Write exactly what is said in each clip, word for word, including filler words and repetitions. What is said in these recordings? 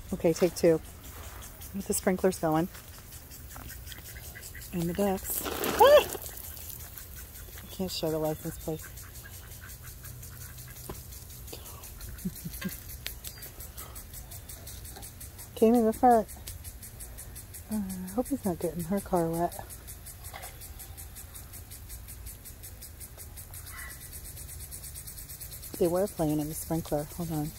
Okay, take two. Get the sprinklers going. And the ducks. Ah! I can't show the license plate. Came in the front. Uh, I hope he's not getting her car wet. They were playing in the sprinkler. Hold on.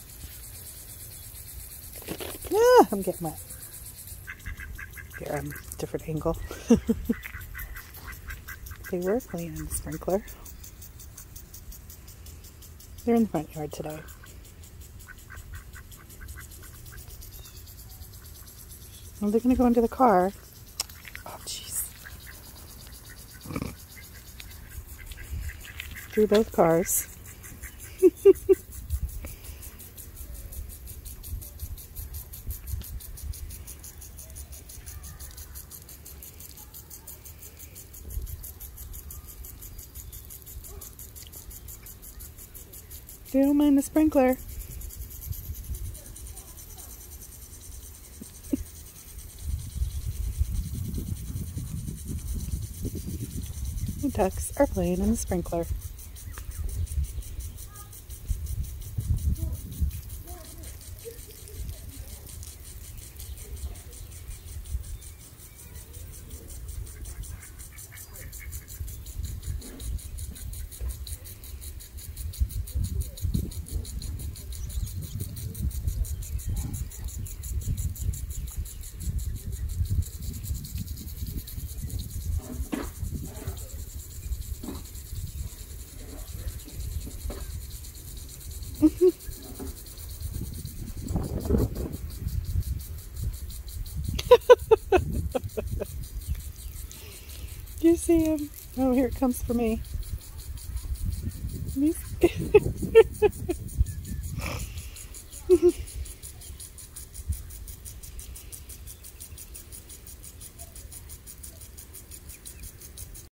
Yeah, I'm getting wet. Here, I'm a different angle. They were playing in the sprinkler. They're in the front yard today. Well, they're going to go into the car. Oh, jeez. Through both cars. They don't mind the sprinkler. The ducks are playing in the sprinkler. Do you see him? Oh, here it comes for me. He's